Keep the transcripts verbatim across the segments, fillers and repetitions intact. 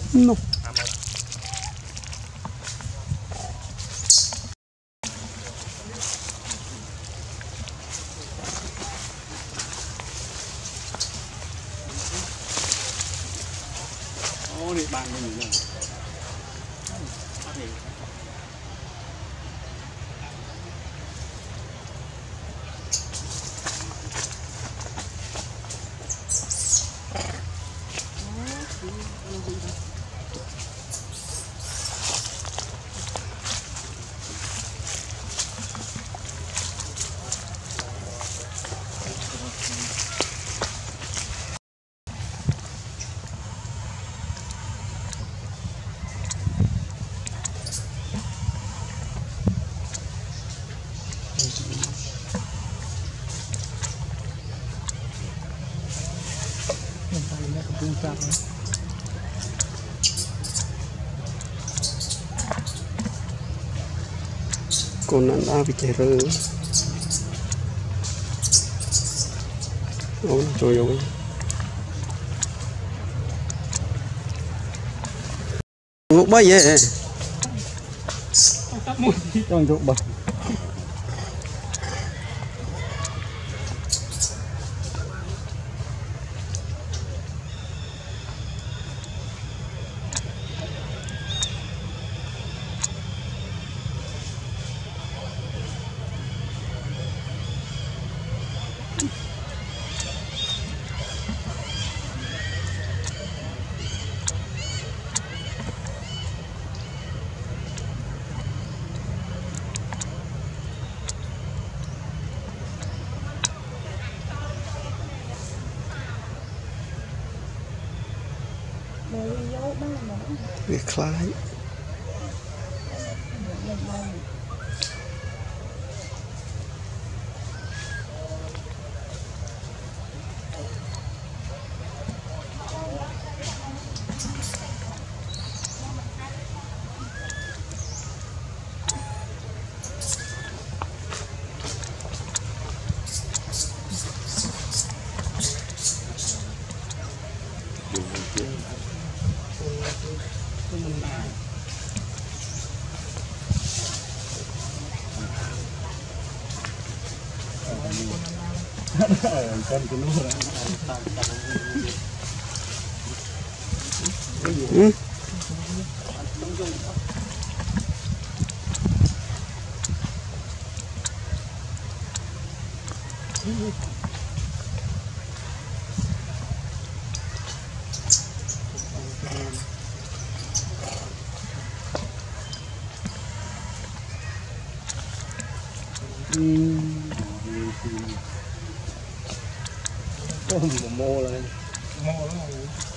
No. Ô đi bạn cái gì nữa. Con ăn đã bị chảy rơ. Ôi trời ơi. Ngủ bao giờ? Trong chỗ bật. Việc khái. Ừ. Có một mô lên. Mô đó là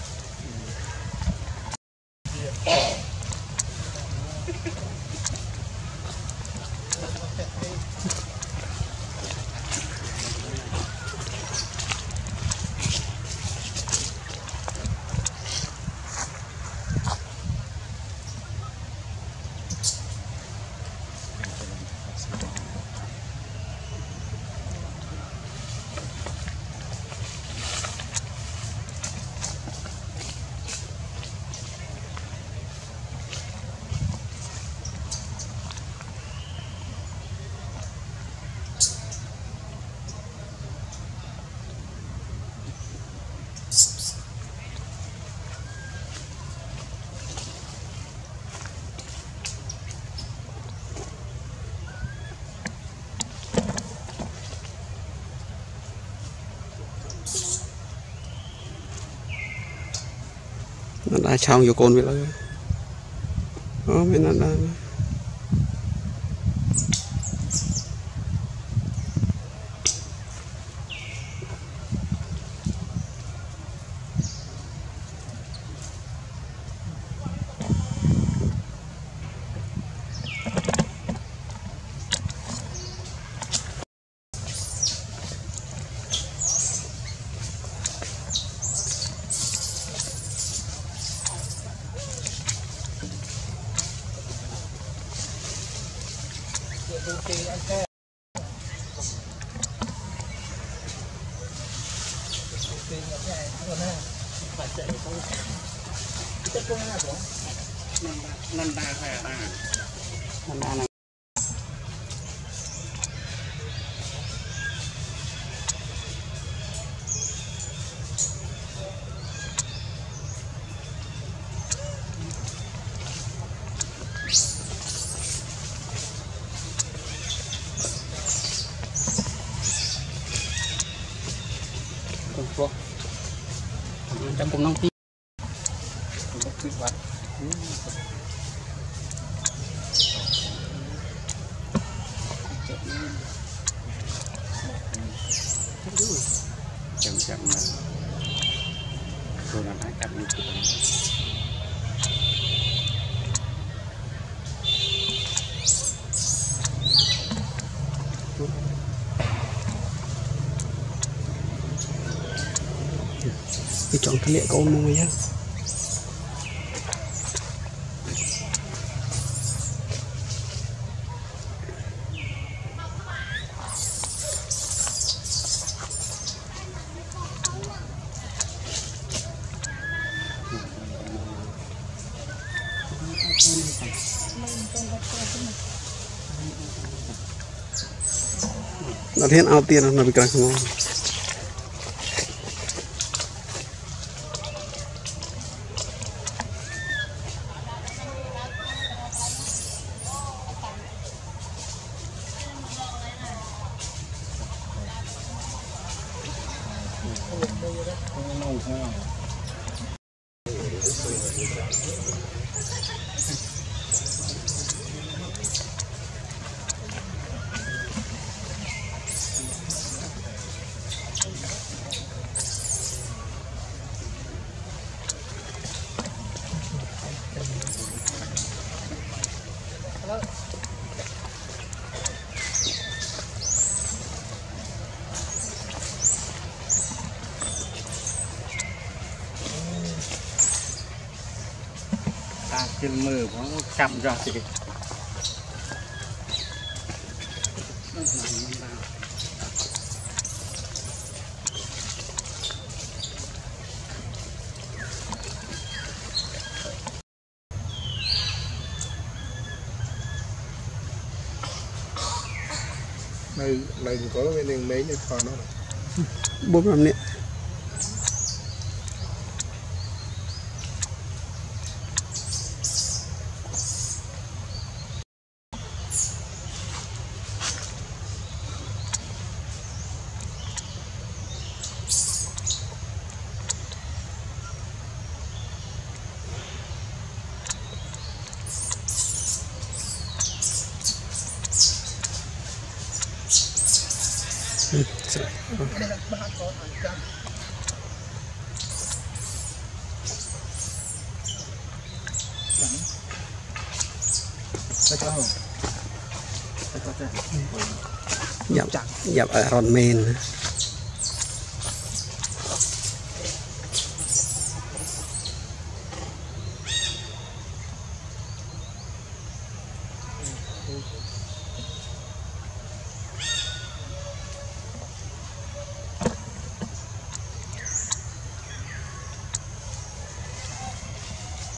nó đã xong vô con vậy rồi. Đó bên nó đã. Năn đa phải à? Năn đa này. Trong cùng nông tiên chậm chậm mà rồi làm hai cặp như thế này. Cái chọn cái lệ con mua nhá. Nó thiên ao tiền nó bị căng không? Ta chân mưa nó chậm ra thì này này có cái đường mấy như còn nó bốn năm nè. Dập dập ở ròn men.